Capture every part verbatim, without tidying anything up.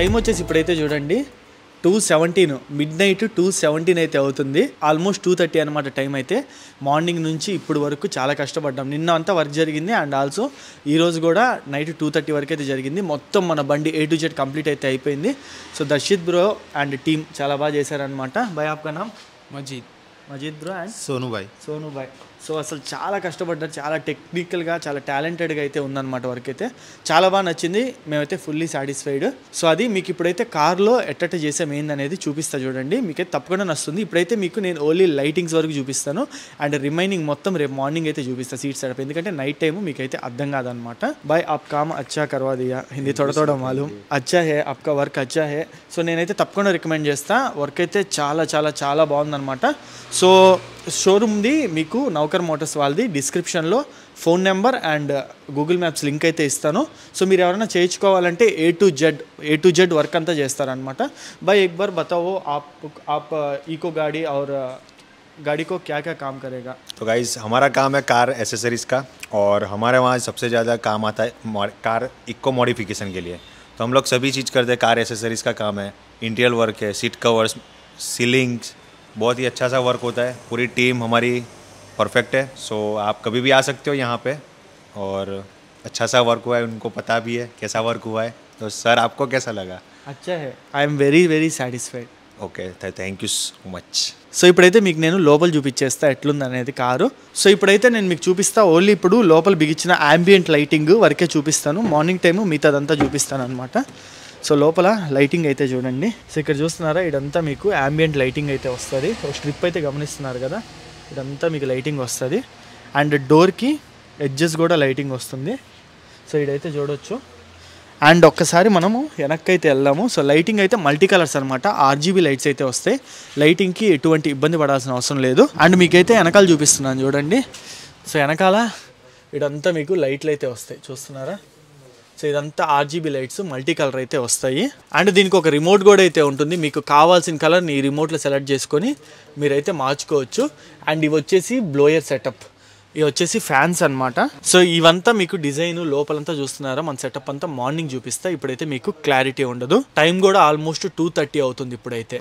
Time వచ్చేసి ఇప్పుడైతే చూడండి two seventeen midnight two seventeen అయితే అవుతుంది. ఆల్మోస్ట్ టూ థర్టీ అనమాట టైం అయితే. మార్నింగ్ నుంచి ఇప్పుడు వరకు చాలా కష్టపడ్డాం. నిన్న అంతా వర్క్ జరిగింది అండ్ ఆల్సో ఈరోజు కూడా నైట్ టూ థర్టీ వరకు అయితే జరిగింది. మొత్తం మన బండి ఏ టు జెడ్ కంప్లీట్ అయితే అయిపోయింది. So Darshit bro and team చాలా బాగా చేశారనమాట. భాయ్ ఆప్కా నామ్? మజీద్. మజీద్ బ్రో అండ్ సోను భాయ్. సోను భాయ్. సో అసలు చాలా కష్టపడ్డారు, చాలా టెక్నికల్గా చాలా టాలెంటెడ్గా అయితే ఉందన్నమాట వర్క్ అయితే. చాలా బాగా నచ్చింది, మేమైతే ఫుల్లీ సాటిస్ఫైడ్. సో అది మీకు ఇప్పుడైతే కార్లో ఎట్టట చేసాం ఏందనేది చూపిస్తా చూడండి, మీకైతే తప్పకుండా నచ్చుతుంది. ఇప్పుడైతే మీకు నేను ఓన్లీ లైటింగ్స్ వరకు చూపిస్తాను అండ్ రిమైనింగ్ మొత్తం రేపు మార్నింగ్ అయితే చూపిస్తాను సీట్ సెటప్, ఎందుకంటే నైట్ టైం మీకైతే అర్థం కాదనమాట. బాయ్ ఆప్ కామ్ అచ్చా కర్వా దియా, హిందీ తోడ తోడ మాలూమ్, అచ్చా హే ఆప్కా వర్క్ అచ్చా హే. సో నేనైతే తప్పకుండా రికమెండ్ చేస్తా, వర్క్ అయితే చాలా చాలా చాలా బాగుందన్నమాట. సో షోరూమ్ది మీకు నౌకర్ మోటార్స్ వాళ్ళది డిస్క్రిప్షన్లో phone number and Google maps link అయితే ఇస్తాను. సో మీరు ఎవరైనా చేయించుకోవాలంటే A to Z A to Z work అంతా చేస్తారనమాట. भाई एक बार बताओ आप आप इको गाड़ी और गाड़ी को क्या क्या काम करेगा? तो गाइस हमारा काम है कार एसेसरीज़ का, और हमारे वहाँ सबसे ज़्यादा काम आता है कार इको मॉडिफिकेशन के लिए. तो हम लोग सभी चीज़ करते हैं. कार एसेसरीज़ का काम है, इंटीरियर वर्क है, सीट कवर्स, सीलिंग्स, बहुत ही अच्छा सा वर्क होता है. पूरी टीम हमारी परफेक्ट है. सो आप कभी भी आ सकते हो यहाँ पे, और अच्छा सा वर्क हुआ है, उनको पता भी है कैसा वर्क हुआ है. तो सर आपको कैसा लगा? अच्छा है, I am very very satisfied. Okay, thank you so much. So ఇప్పుడైతే మీకు నేను లోపల చూపించేస్తా ఎట్లుంది అనేది కారు. సో ఇప్పుడైతే నేను మీకు చూపిస్తా ఓన్లీ ఇప్పుడు లోపల బిగించిన యాంబియంట్ లైటింగ్ వరకే చూపిస్తాను. మార్నింగ్ టైము మిగతాదంతా చూపిస్తాను అనమాట. సో లోపల లైటింగ్ అయితే చూడండి. సో ఇక్కడ చూస్తున్నారా, ఇదంతా మీకు యాంబియంట్ లైటింగ్ అయితే వస్తుంది. ఒక స్ట్రిప్ అయితే గమనిస్తున్నారు కదా, ఇదంతా మీకు లైటింగ్ వస్తుంది. అండ్ డోర్కి ఎడ్జెస్ కూడా లైటింగ్ వస్తుంది. సో ఇదైతే చూడవచ్చు. అండ్ ఒక్కసారి మనము వెనక్కి అయితే వెళ్దాము. సో లైటింగ్ అయితే మల్టీ కలర్స్ అనమాట, ఆర్జీబీ లైట్స్ అయితే వస్తాయి. లైటింగ్కి ఎటువంటి ఇబ్బంది పడాల్సిన అవసరం లేదు. అండ్ మీకైతే వెనకాల చూపిస్తున్నాను చూడండి. సో వెనకాల ఇదంతా మీకు లైట్లు అయితే వస్తాయి, చూస్తున్నారా. సో ఇదంతా ఆర్జీబీ లైట్స్ మల్టీ కలర్ అయితే వస్తాయి. అండ్ దీనికి ఒక రిమోట్ కూడా అయితే ఉంటుంది. మీకు కావాల్సిన కలర్ని ఈ రిమోట్లో సెలెక్ట్ చేసుకొని మీరైతే మార్చుకోవచ్చు. అండ్ ఇవి వచ్చేసి బ్లోయర్ సెటప్, ఇవి వచ్చేసి ఫ్యాన్స్ అనమాట. సో ఇవంతా మీకు డిజైన్ లోపలంతా చూస్తున్నారా. మన సెటప్ అంతా మార్నింగ్ చూపిస్తా, ఇప్పుడైతే మీకు క్లారిటీ ఉండదు. టైం కూడా ఆల్మోస్ట్ టూ థర్టీ అవుతుంది ఇప్పుడైతే.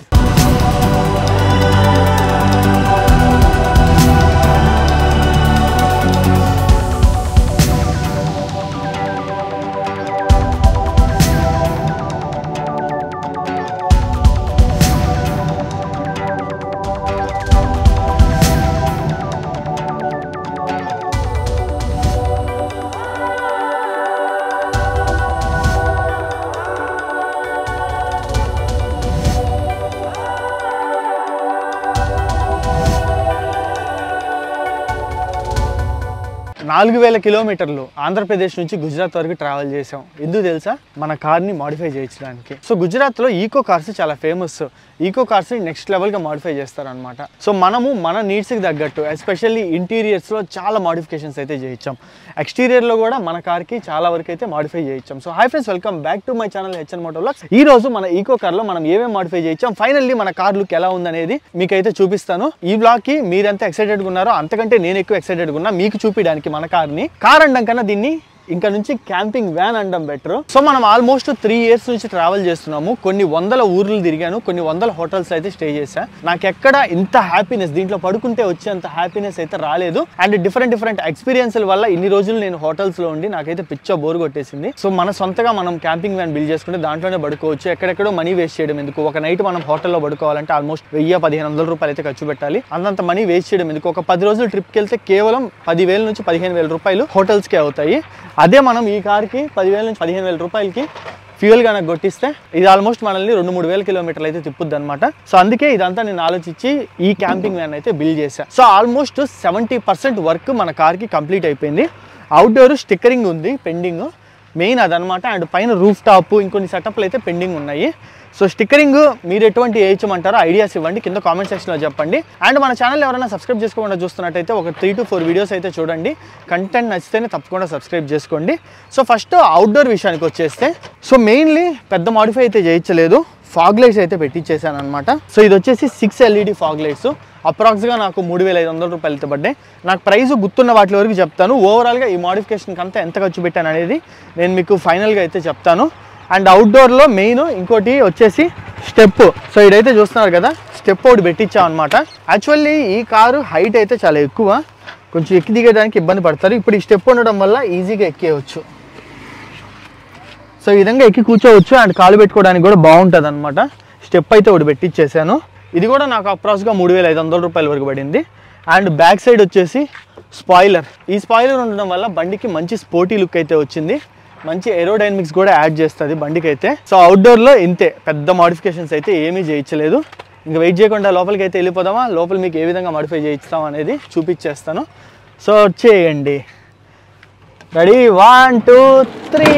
నాలుగు వేల కిలోమీటర్లు ఆంధ్రప్రదేశ్ నుంచి గుజరాత్ వరకు ట్రావెల్ చేసాం. ఎందుకు తెలుసా? మన కార్ని మాడిఫై చేయించడానికి. సో గుజరాత్లో ఈకో కార్స్ చాలా ఫేమస్. ఈకో కార్స్ని నెక్స్ట్ లెవెల్గా మాడిఫై చేస్తారనమాట. సో మనము మన నీడ్స్కి తగ్గట్టు ఎస్పెషల్లీ ఇంటీరియర్స్లో చాలా మాడిఫికేషన్స్ అయితే చేయించాం. ఎక్స్టీరియర్లో కూడా మన కార్కి చాలా వరకు అయితే మాడిఫై చేయించాం. So hi friends, welcome back to my channel HN moto vlogs. ఈ రోజు మన ఈకో కార్లో మనం ఏమేమి మాడిఫై చేయించాం, ఫైనల్లీ మన కార్ లుక్ ఎలా ఉందనేది మీకైతే చూపిస్తాను. ఈ బ్లాగ్కి మీరెంత ఎక్సైటెడ్గా ఉన్నారో అంతకంటే నేను ఎక్కువ ఎక్సైటెడ్గా ఉన్నా మీకు చూపించడానికి. మన కార్ని కార్ అనడం కన్నా దీన్ని ఇంకా నుంచి క్యాంపింగ్ వ్యాన్ అనడం బెటర్. సో మనం ఆల్మోస్ట్ త్రీ ఇయర్స్ నుంచి ట్రావెల్ చేస్తున్నాము. కొన్ని వందల ఊర్లు తిరిగాను, కొన్ని వందల హోటల్స్ అయితే స్టే చేశా. నాకు ఎక్కడ ఇంత హ్యాపీనెస్, దీంట్లో పడుకుంటే వచ్చేంత హ్యాపీనెస్ అయితే రాలేదు. అండ్ డిఫరెంట్ డిఫరెంట్ ఎక్స్పీరియన్స్ల వల్ల ఇన్ని రోజులు నేను హోటల్స్ లో ఉండి నాకైతే పిచ్చ బోర్ కొట్టేసింది. సో మన సొంతగా మనం క్యాంపింగ్ వ్యాన్ బిల్డ్ చేసుకుంటే దాంట్లోనే పడుకోవచ్చు. ఎక్కడెక్కడో మనీ వేస్ట్ చేయడం ఎందుకు? ఒక నైట్ మనం హోటల్లో పడుకోవాలంటే ఆల్మోస్ట్ వెయ్యి పదిహేను వందల రూపాయలు అయితే ఖర్చు పెట్టాలి. అంతంత మనీ వేస్ట్ చేయడం ఎందుకు? ఒక పది రోజులు ట్రిప్కి వెళ్తే కేవలం పదివేల నుంచి పదిహేను వేల రూపాయలు హోటల్స్కే అవుతాయి. అదే మనం ఈ కార్కి పదివేల నుంచి పదిహేను వేల రూపాయలకి ఫ్యూయల్ కనుక కొట్టిస్తే ఇది ఆల్మోస్ట్ మనల్ని రెండు మూడు వేల కిలోమీటర్లు అయితే తిప్పుద్ది అనమాట. సో అందుకే ఇదంతా నేను ఆలోచించి ఈ క్యాంపింగ్ వ్యాన్ అయితే బిల్డ్ చేశాను. So almost seventy percent work మన కార్కి కంప్లీట్ అయిపోయింది. అవుట్డోర్ స్టిక్కరింగ్ ఉంది పెండింగ్, మెయిన్ అదనమాట. అండ్ పైన రూఫ్ టాప్ ఇంకొన్ని సెటప్లు అయితే పెండింగ్ ఉన్నాయి. సో స్టిక్కరింగ్ మీరు ఎటువంటి వేయించమంటారో ఐడియాస్ ఇవ్వండి, కింద కామెంట్ సెక్షన్లో చెప్పండి. అండ్ మన ఛానల్ ఎవరైనా సబ్స్క్రైబ్ చేసుకోకుండా చూస్తున్నట్టయితే ఒక త్రీ టు ఫోర్ వీడియోస్ అయితే చూడండి. కంటెంట్ నచ్చితేనే తప్పకుండా సబ్స్క్రైబ్ చేసుకోండి. సో ఫస్ట్ అవుట్డోర్ విషయానికి వచ్చేస్తే, సో మెయిన్లీ పెద్ద మాడిఫై అయితే చేయించలేదు, ఫాగ్ లైట్స్ అయితే పెట్టించేసాను అనమాట. సో ఇది వచ్చేసి సిక్స్ ఎల్ఈడి ఫాగ్ లైట్స్. అప్రాక్స్గా నాకు మూడు వేల ఐదు వందల రూపాయలు అయితే పడ్డాయి. నాకు ప్రైస్ గుర్తున్న వాటి వరకు చెప్తాను. ఓవరాల్గా ఈ మాడిఫికేషన్కి అంతా ఎంత ఖర్చు పెట్టాను అనేది నేను మీకు ఫైనల్గా అయితే చెప్తాను. అండ్ అవుట్డోర్లో మెయిన్ ఇంకోటి వచ్చేసి స్టెప్. సో ఇదైతే చూస్తున్నారు కదా, స్టెప్ ఒకటి పెట్టించాం అనమాట. యాక్చువల్లీ ఈ కారు హైట్ అయితే చాలా ఎక్కువ, కొంచెం ఎక్కి దిగడానికి ఇబ్బంది పడతారు. ఇప్పుడు ఈ స్టెప్ ఉండడం వల్ల ఈజీగా ఎక్కేయచ్చు. సో ఈ విధంగా ఎక్కి కూర్చోవచ్చు అండ్ కాలు పెట్టుకోవడానికి కూడా బాగుంటుంది అనమాట. స్టెప్ అయితే ఒకటి పెట్టించేసాను. ఇది కూడా నాకు అప్రాక్స్గా మూడు వేల ఐదు వందల రూపాయల వరకు పడింది. అండ్ బ్యాక్ సైడ్ వచ్చేసి స్పాయిలర్. ఈ స్పాయిలర్ ఉండడం వల్ల బండికి మంచి స్పోర్టీ లుక్ అయితే వచ్చింది, మంచి ఏరోడైనమిక్స్ కూడా యాడ్ చేస్తుంది బండికి అయితే. సో అవుట్డోర్లో ఇంతే, పెద్ద మోడిఫికేషన్స్ అయితే ఏమీ చేయించలేదు. ఇంకా వెయిట్ చేయకుండా లోపలికి అయితే వెళ్ళిపోదామా, లోపల మీకు ఏ విధంగా మోడిఫై చేయిస్తాం అనేది చూపించేస్తాను. సో చేయండి, ready, one two three.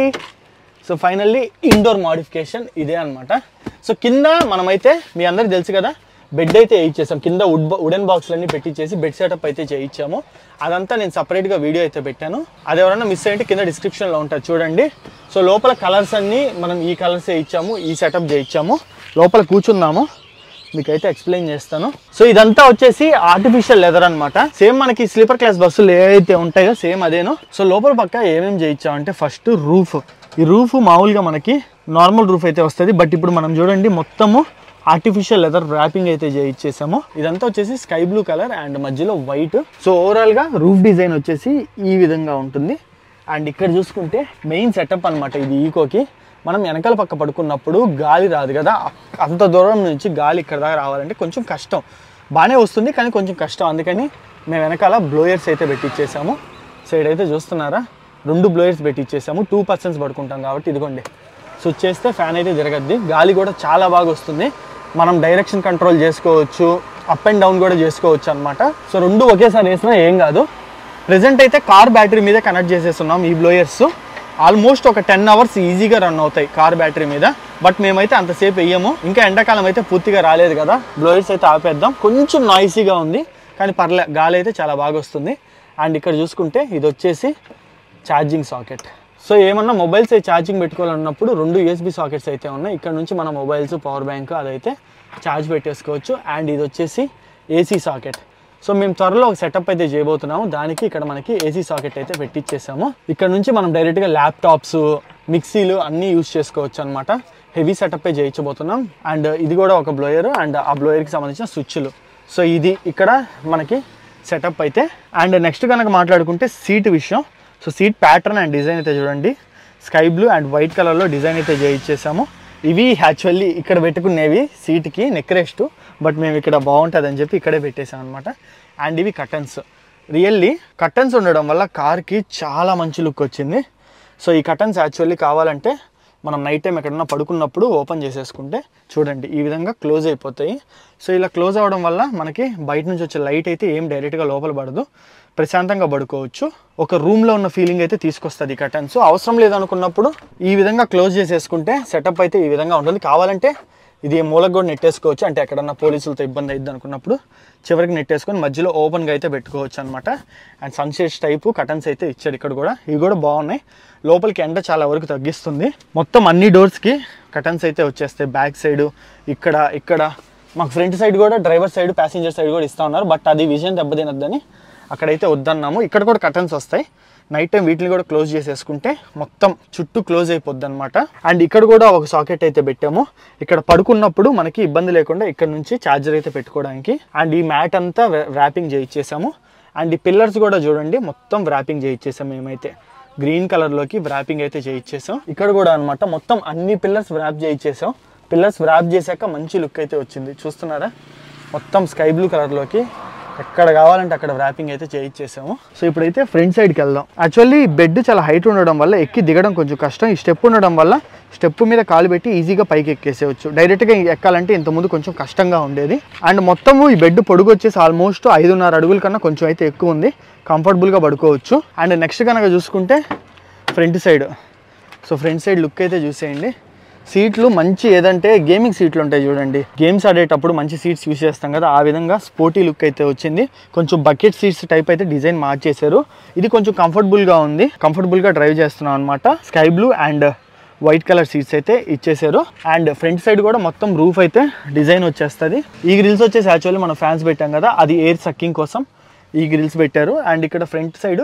So finally indoor modification ఇదే అనమాట. సో కింద మనమైతే మీ అందరికి తెలుసు కదా, బెడ్ అయితే వేయించేసాం. కింద వుడ్ వుడెన్ బాక్స్లన్నీ పెట్టించేసి బెడ్ సెటప్ అయితే చేయించాము. అదంతా నేను సపరేట్గా వీడియో అయితే పెట్టాను, అది ఎవరైనా మిస్ అయితే కింద డిస్క్రిప్షన్లో ఉంటుంది చూడండి. సో లోపల కలర్స్ అన్నీ మనం ఈ కలర్సే ఇచ్చాము, ఈ సెటప్ చేయించాము. లోపల కూర్చుందాము, మీకైతే ఎక్స్ప్లెయిన్ చేస్తాను. సో ఇదంతా వచ్చేసి ఆర్టిఫిషియల్ లెదర్ అనమాట. సేమ్ మనకి స్లీపర్ క్లాస్ బస్సులు ఏవైతే ఉంటాయో సేమ్ అదేను. సో లోపల పక్క ఏమేమి చేయించామంటే, ఫస్ట్ రూఫ్. ఈ రూఫ్ మామూలుగా మనకి నార్మల్ రూఫ్ అయితే వస్తుంది, బట్ ఇప్పుడు మనం చూడండి మొత్తము ఆర్టిఫిషియల్ లెదర్ ర్యాపింగ్ అయితే చేయించేసాము. ఇదంతా వచ్చేసి స్కై బ్లూ కలర్ అండ్ మధ్యలో వైట్. సో ఓవరాల్గా రూఫ్ డిజైన్ వచ్చేసి ఈ విధంగా ఉంటుంది. అండ్ ఇక్కడ చూసుకుంటే మెయిన్ సెటప్ అనమాట ఇది ఈకోకి. మనం వెనకాల పక్క పడుకున్నప్పుడు గాలి రాదు కదా, అంత దూరం నుంచి గాలి ఇక్కడ దాకా రావాలంటే కొంచెం కష్టం. బాగానే వస్తుంది కానీ కొంచెం కష్టం, అందుకని మేము వెనకాల బ్లోయర్స్ అయితే పెట్టించేసాము. సో ఇదైతే చూస్తున్నారా, రెండు బ్లోయర్స్ పెట్టించేసాము. టూ పర్సన్స్ పడుకుంటాం కాబట్టి ఇదిగోండి, స్విచ్ చేస్తే ఫ్యాన్ అయితే తిరగద్ది, గాలి కూడా చాలా బాగా వస్తుంది. మనం డైరెక్షన్ కంట్రోల్ చేసుకోవచ్చు, అప్ అండ్ డౌన్ కూడా చేసుకోవచ్చు అనమాట. సో రెండు ఒకేసారి వేసినా ఏం కాదు. ప్రెజెంట్ అయితే కార్ బ్యాటరీ మీద కనెక్ట్ చేసేస్తున్నాం ఈ బ్లోయర్స్. ఆల్మోస్ట్ ఒక టెన్ అవర్స్ ఈజీగా రన్ అవుతాయి కార్ బ్యాటరీ మీద, బట్ మేమైతే అంతసేపు వేయము. ఇంకా ఎండాకాలం అయితే పూర్తిగా రాలేదు కదా, బ్లోయర్స్ అయితే ఆపేద్దాం. కొంచెం నాయిసీగా ఉంది కానీ పర్లే, గాలి అయితే చాలా బాగా వస్తుంది. అండ్ ఇక్కడ చూసుకుంటే ఇది వచ్చేసి ఛార్జింగ్ సాకెట్. సో ఏమన్నా మొబైల్స్ అయితే ఛార్జింగ్ పెట్టుకోవాలన్నప్పుడు రెండు యూఎస్బీ సాకెట్స్ అయితే ఉన్నాయి. ఇక్కడ నుంచి మన మొబైల్స్, పవర్ బ్యాంక్ అదైతే ఛార్జ్ పెట్టేసుకోవచ్చు. అండ్ ఇది వచ్చేసి ఏసీ సాకెట్. సో మేము త్వరలో ఒక సెటప్ అయితే చేయబోతున్నాము, దానికి ఇక్కడ మనకి ఏసీ సాకెట్ అయితే పెట్టించేసాము. ఇక్కడ నుంచి మనం డైరెక్ట్గా ల్యాప్టాప్స్, మిక్సీలు అన్నీ యూజ్ చేసుకోవచ్చు అనమాట. Heavy setup చేయించబోతున్నాం. అండ్ ఇది కూడా ఒక బ్లోయర్ అండ్ ఆ బ్లోయర్కి సంబంధించిన స్విచ్లు. సో ఇది ఇక్కడ మనకి సెటప్ అయితే. అండ్ నెక్స్ట్ కనుక మాట్లాడుకుంటే సీట్ విషయం. So seat pattern and design అయితే చూడండి, స్కై బ్లూ అండ్ వైట్ కలర్లో డిజైన్ అయితే చేయించేసాము. ఇవి యాక్చువల్లీ ఇక్కడ పెట్టుకునేవి సీట్కి నెక్ రెస్ట్, బట్ మేము ఇక్కడ బాగుంటుందని చెప్పి ఇక్కడే పెట్టేసాం అనమాట. అండ్ ఇవి కర్టన్స్. రియల్లీ కర్టన్స్ ఉండడం వల్ల కార్కి చాలా మంచి లుక్ వచ్చింది. సో ఈ కర్టన్స్ యాక్చువల్లీ కావాలంటే మనం నైట్ టైం ఎక్కడన్నా పడుకున్నప్పుడు ఓపెన్ చేసేసుకుంటే చూడండి ఈ విధంగా క్లోజ్ అయిపోతాయి. సో ఇలా క్లోజ్ అవ్వడం వల్ల మనకి బయట నుంచి వచ్చే లైట్ అయితే ఏం డైరెక్ట్గా లోపల పడదు, ప్రశాంతంగా పడుకోవచ్చు. ఒక రూమ్లో ఉన్న ఫీలింగ్ అయితే తీసుకొస్తుంది ఈ కర్టన్స్. అవసరం లేదనుకున్నప్పుడు ఈ విధంగా క్లోజ్ చేసేసుకుంటే సెటప్ అయితే ఈ విధంగా ఉంటుంది. కావాలంటే ఇది మూలకు కూడా నెట్టేసుకోవచ్చు, అంటే ఎక్కడన్నా పోలీసులతో ఇబ్బంది అయ్యిద్ది అనుకున్నప్పుడు చివరికి నెట్టేసుకొని మధ్యలో ఓపెన్గా అయితే పెట్టుకోవచ్చు అనమాట. అండ్ సన్షేడ్స్ టైపు కర్టన్స్ అయితే ఇచ్చాడు ఇక్కడ కూడా, ఇవి కూడా బాగున్నాయి. లోపలికి ఎండ చాలా వరకు తగ్గిస్తుంది. మొత్తం అన్ని డోర్స్కి కర్టన్స్ అయితే వచ్చేస్తాయి. బ్యాక్ సైడ్, ఇక్కడ ఇక్కడ మాకు ఫ్రంట్ సైడ్ కూడా, డ్రైవర్ సైడ్, ప్యాసింజర్ సైడ్ కూడా ఇస్తూ ఉన్నారు, బట్ అది విజన్ దెబ్బతినద్దని అక్కడైతే వద్దన్నాము. ఇక్కడ కూడా కర్టన్స్ వస్తాయి. నైట్ టైం వీటిని కూడా క్లోజ్ చేసేసుకుంటే మొత్తం చుట్టూ క్లోజ్ అయిపోద్ది అనమాట. అండ్ ఇక్కడ కూడా ఒక సాకెట్ అయితే పెట్టాము, ఇక్కడ పడుకున్నప్పుడు మనకి ఇబ్బంది లేకుండా ఇక్కడ నుంచి ఛార్జర్ అయితే పెట్టుకోవడానికి. అండ్ ఈ మ్యాట్ అంతా ర్యాపింగ్ చేయించేసాము. అండ్ ఈ పిల్లర్స్ కూడా చూడండి మొత్తం ర్యాపింగ్ చేయించేసాం మేమైతే, గ్రీన్ కలర్లోకి ర్యాపింగ్ అయితే చేయించేసాం. ఇక్కడ కూడా అనమాట మొత్తం అన్ని పిల్లర్స్ ర్యాప్ చేయించేసాం. పిల్లర్స్ ర్యాప్ చేశాక మంచి లుక్ అయితే వచ్చింది, చూస్తున్నారా, మొత్తం స్కై బ్లూ కలర్లోకి ఎక్కడ కావాలంటే అక్కడ ర్యాపింగ్ అయితే చేయించేసాము. సో ఇప్పుడైతే ఫ్రంట్ సైడ్కి వెళ్దాం. యాక్చువల్లీ బెడ్ చాలా హైట్ ఉండడం వల్ల ఎక్కి దిగడం కొంచెం కష్టం. ఈ స్టెప్ ఉండడం వల్ల స్టెప్ మీద కాలు పెట్టి ఈజీగా పైకి ఎక్కేసేవచ్చు. డైరెక్ట్గా ఎక్కాలంటే ఇంతకుముందు కొంచెం కష్టంగా ఉండేది. అండ్ మొత్తము ఈ బెడ్ పొడుగు వచ్చేసి ఆల్మోస్ట్ ఐదున్నర అడుగుల కన్నా కొంచెం అయితే ఎక్కువ ఉంది, కంఫర్టబుల్గా పడుకోవచ్చు. అండ్ నెక్స్ట్ కనుక చూసుకుంటే front side. So front side look అయితే చూసేయండి. సీట్లు మంచి ఏదంటే గేమింగ్ సీట్లు ఉంటాయి చూడండి, గేమ్స్ ఆడేటప్పుడు మంచి సీట్స్ యూస్ చేస్తాం కదా, ఆ విధంగా స్పోర్టీ లుక్ అయితే వచ్చింది. కొంచెం బకెట్ సీట్స్ టైప్ అయితే డిజైన్ మార్చేశారు. ఇది కొంచెం కంఫర్టబుల్గా ఉంది, కంఫర్టబుల్గా డ్రైవ్ చేస్తున్నాం అనమాట. Sky blue and white colour seats అయితే ఇచ్చేసారు. అండ్ ఫ్రంట్ సైడ్ కూడా మొత్తం రూఫ్ అయితే డిజైన్ వచ్చేస్తుంది. ఈ గ్రిల్స్ వచ్చేసి యాక్చువల్లీ మనం ఫ్యాన్స్ పెట్టాం కదా, అది ఎయిర్ సక్కింగ్ కోసం ఈ గ్రిల్స్ పెట్టారు. అండ్ ఇక్కడ ఫ్రంట్ సైడ్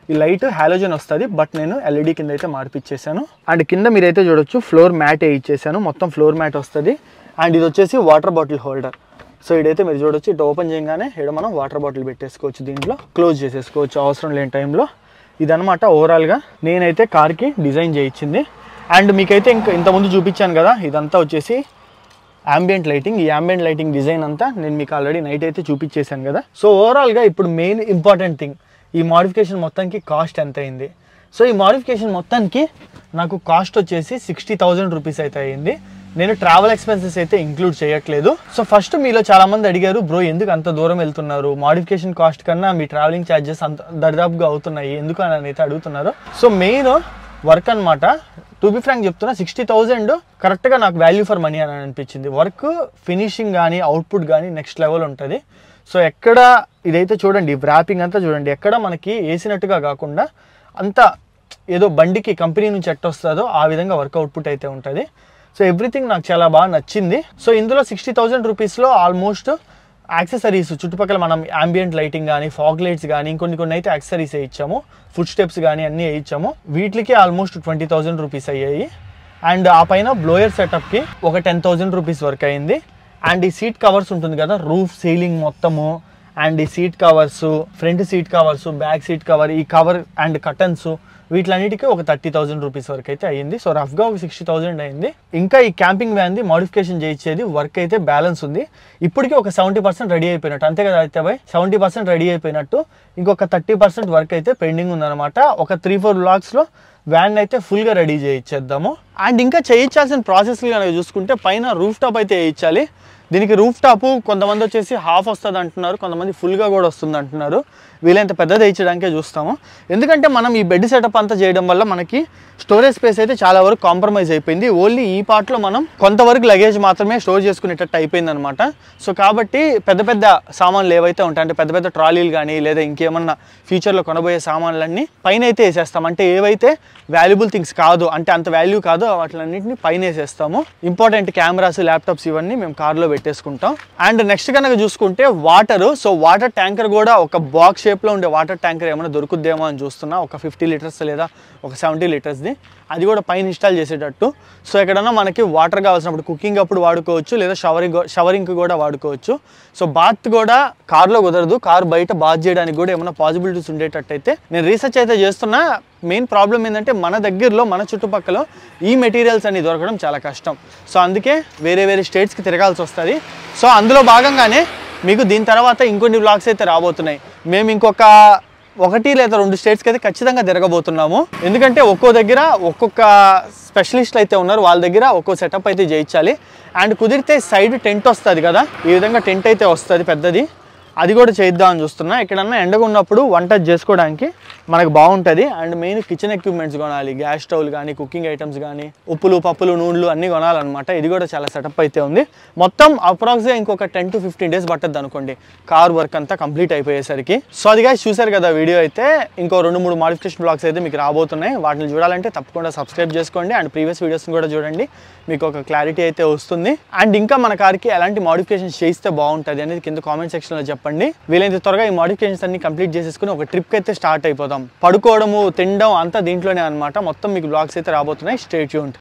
ఈ లైట్ హాలోజన్ వస్తుంది, బట్ నేను ఎల్ఈడి కింద అయితే మార్పిచ్చేసాను. అండ్ కింద మీరైతే చూడొచ్చు ఫ్లోర్ మ్యాట్ ఇచ్చేసాను, మొత్తం ఫ్లోర్ మ్యాట్ వస్తుంది. అండ్ ఇది వచ్చేసి వాటర్ బాటిల్ హోల్డర్. సో ఇదైతే మీరు చూడొచ్చు, ఇటు ఓపెన్ చేయగానే ఇక్కడ మనం వాటర్ బాటిల్ పెట్టేసుకోవచ్చు, దీంట్లో క్లోజ్ చేసేసుకోవచ్చు అవసరం లేని టైంలో. ఇదనమాట ఓవరాల్గా నేనైతే కార్కి డిజైన్ చేయించింది. అండ్ మీకైతే ఇంకా ఇంతకుముందు చూపించాను కదా, ఇదంతా వచ్చేసి ambient లైటింగ్. ఈ ambient లైటింగ్ డిజైన్ అంతా నేను మీకు ఆల్రెడీ నైట్ అయితే చూపించేశాను కదా. సో ఓవరాల్గా ఇప్పుడు మెయిన్ ఇంపార్టెంట్ థింగ్, ఈ మాడిఫికేషన్ మొత్తానికి కాస్ట్ ఎంత అయింది. సో ఈ మాడిఫికేషన్ మొత్తానికి నాకు కాస్ట్ వచ్చేసి సిక్స్టీ థౌజండ్ రూపీస్ అయితే అయింది. నేను ట్రావెల్ ఎక్స్పెన్సెస్ అయితే ఇంక్లూడ్ చేయట్లేదు. సో ఫస్ట్ మీలో చాలామంది అడిగారు, బ్రో ఎందుకు అంత దూరం వెళ్తున్నారు, మాడిఫికేషన్ కాస్ట్ కన్నా మీ ట్రావెలింగ్ ఛార్జెస్ అంత దరిదాపుగా అవుతున్నాయి ఎందుకు అని అయితే అడుగుతున్నారు. సో మెయిన్ వర్క్ అనమాట. టు బి ఫ్రాంక్ చెప్తున్నా, సిక్స్టీ థౌజండ్ కరెక్ట్గా నాకు వాల్యూ ఫర్ మనీ అని అనిపించింది. వర్క్ ఫినిషింగ్ కానీ అవుట్పుట్ కానీ నెక్స్ట్ లెవెల్ ఉంటుంది. సో ఎక్కడ ఇదైతే చూడండి, ర్యాపింగ్ అంతా చూడండి, ఎక్కడ మనకి వేసినట్టుగా కాకుండా అంతా ఏదో బండికి కంపెనీ నుంచి ఎట్ట వస్తుందో ఆ విధంగా వర్క్ అవుట్పుట్ అయితే ఉంటుంది. సో ఎవ్రీథింగ్ నాకు చాలా బాగా నచ్చింది. సో ఇందులో సిక్స్టీ థౌజండ్ రూపీస్లో ఆల్మోస్ట్ యాక్సెసరీస్ చుట్టుపక్కల మనం ambient లైటింగ్ కానీ ఫాగ్ లైట్స్ కానీ ఇంకొన్ని కొన్ని అయితే యాక్సెసరీస్ ఇచ్చాము, ఫుడ్ స్టెప్స్ కానీ అన్నీ ఇచ్చాము. వీటికి ఆల్మోస్ట్ ట్వంటీ థౌజండ్ రూపీస్ అయ్యాయి. అండ్ ఆ పైన బ్లోయర్ సెటప్కి ఒక టెన్ థౌజండ్ రూపీస్ వర్క్ అయింది. అండ్ ఈ సీట్ కవర్స్ ఉంటుంది కదా, రూఫ్ సీలింగ్ మొత్తము, అండ్ ఈ seat covers, front seat covers, back seat cover, ఈ కవర్ అండ్ కటన్స్, వీటిలన్నిటికీ ఒక థర్టీ థౌసండ్ రూపీస్ వరకు అయితే అయ్యింది. సో రఫ్గా ఒక సిక్స్టీ థౌసండ్ అయింది. ఇంకా ఈ క్యాంపింగ్ వ్యాన్ది మోడిఫికేషన్ చేయించేది వర్క్ అయితే బ్యాలెన్స్ ఉంది. ఇప్పటికీ ఒక సెవెంటీ పర్సెంట్ రెడీ అయిపోయినట్టు, అంతే కదా అయితే బాయ్, సెవెంటీ పర్సెంట్ రెడీ అయిపోయినట్టు. ఇంకొక థర్టీ పర్సెంట్ వర్క్ అయితే పెండింగ్ ఉందన్నమాట. ఒక త్రీ ఫోర్ బ్లాక్స్లో వ్యాన్ అయితే ఫుల్గా రెడీ చేయించేద్దాము. అండ్ ఇంకా చేయించాల్సిన ప్రాసెస్లు కనుక చూసుకుంటే పైన రూఫ్ టాప్ అయితే వేయించాలి. దీనికి రూఫ్ టాప్ కొంతమంది వచ్చేసి హాఫ్ వస్తుంది అంటున్నారు, కొంతమంది ఫుల్గా కూడా వస్తుంది అంటున్నారు. వీలైనంత పెద్దది వేయించడానికే చూస్తాము. ఎందుకంటే మనం ఈ బెడ్ సెటప్ అంతా చేయడం వల్ల మనకి స్టోరేజ్ స్పేస్ అయితే చాలా వరకు కాంప్రమైజ్ అయిపోయింది. ఓన్లీ ఈ పార్ట్లో మనం కొంతవరకు లగేజ్ మాత్రమే స్టోర్ చేసుకునేటట్టు అయిపోయింది అనమాట. సో కాబట్టి పెద్ద పెద్ద సామాన్లు ఏవైతే ఉంటాయి, అంటే పెద్ద పెద్ద ట్రాలీలు కానీ లేదా ఇంకేమన్నా ఫ్యూచర్లో కొనబోయే సామాన్లన్నీ పైన అయితే వేసేస్తాం. అంటే ఏవైతే వాల్యుబుల్ థింగ్స్ కాదు, అంటే అంత వాల్యూ కాదు, వాటిలన్నింటినీ పైన వేసేస్తాము. ఇంపార్టెంట్ కెమెరాస్, ల్యాప్టాప్స్ ఇవన్నీ మేము కార్లో పెట్టేసుకుంటాం. అండ్ నెక్స్ట్ కనుక చూసుకుంటే వాటర్. సో వాటర్ ట్యాంకర్ కూడా ఒక బాక్స్ షేప్లో ఉండే వాటర్ ట్యాంకర్ ఏమైనా దొరుకుద్దేమో అని చూస్తున్నా, ఒక ఫిఫ్టీ లీటర్స్ లేదా ఒక సెవెంటీ లీటర్స్ది, అది కూడా పైన ఇన్స్టాల్ చేసేటట్టు. సో ఎక్కడన్నా మనకి వాటర్ కావాల్సినప్పుడు కుకింగ్ అప్పుడు వాడుకోవచ్చు, లేదా షవరింగ్ షవరింగ్ కూడా వాడుకోవచ్చు. సో బాత్ కూడా కార్లో కుదరదు, కార్ బయట బాత్ చేయడానికి కూడా ఏమైనా పాసిబిలిటీస్ ఉండేటట్టు అయితే నేను రీసెర్చ్ అయితే చేస్తున్నా. మెయిన్ ప్రాబ్లం ఏంటంటే మన దగ్గరలో మన చుట్టుపక్కల ఈ మెటీరియల్స్ అన్ని దొరకడం చాలా కష్టం. సో అందుకే వేరే వేరే స్టేట్స్కి తిరగాల్సి వస్తుంది. సో అందులో భాగంగానే మీకు దీని తర్వాత ఇంకొన్ని వ్లాగ్స్ అయితే రాబోతున్నాయి. మేము ఇంకొక ఒకటి లేదా రెండు స్టేట్స్కి అయితే ఖచ్చితంగా తిరగబోతున్నాము. ఎందుకంటే ఒక్కో దగ్గర ఒక్కొక్క స్పెషలిస్ట్లు అయితే ఉన్నారు, వాళ్ళ దగ్గర ఒక్కో సెటప్ అయితే చేయించాలి. అండ్ కుదిరితే సైడ్ టెంట్ వస్తుంది కదా, ఈ విధంగా టెంట్ అయితే వస్తుంది పెద్దది, అది కూడా చేద్దామని చూస్తున్నా. ఎక్కడన్నా ఎండగా ఉన్నప్పుడు వంట చేసుకోవడానికి మనకు బాగుంటుంది. అండ్ మెయిన్ కిచెన్ ఎక్విప్మెంట్స్ కొనాలి, గ్యాస్ స్టవ్లు కానీ కుకింగ్ ఐటమ్స్ కానీ ఉప్పులు పప్పులు నూనెలు అన్నీ కొనాలన్నమాట. ఇది కూడా చాలా సెటప్ అయితే ఉంది. మొత్తం అప్రాక్స్గా ఇంకొక టెన్ టు ఫిఫ్టీన్ డేస్ పట్టద్దు అనుకోండి కార్ వర్క్ అంతా కంప్లీట్ అయిపోయేసరికి. సో అది guys చూసారు కదా వీడియో అయితే. ఇంకో రెండు మూడు మాడిఫికేషన్ బ్లాగ్స్ అయితే మీకు రాబోతున్నాయి. వాటిని చూడాలంటే తప్పకుండా సబ్స్క్రైబ్ చేసుకోండి. అండ్ ప్రీవియస్ వీడియోస్ని కూడా చూడండి, మీకు ఒక క్లారిటీ అయితే వస్తుంది. అండ్ ఇంకా మన కార్కి ఎలాంటి మాడిఫికేషన్స్ చేయిస్తే బాగుంటుంది అనేది కింద కామెంట్ సెక్షన్లో చెప్పండి. వీలైతే త్వరగా ఈ మాడిఫికేషన్స్ అన్ని కంప్లీట్ చేసేసుకుని ఒక ట్రిప్కి అయితే స్టార్ట్ అయిపోతాం. పడుకోవడము తినడం అంతా దీంట్లోనే అనమాట. మొత్తం మీకు బ్లాగ్స్ అయితే రాబోతున్నాయి. Stay tuned.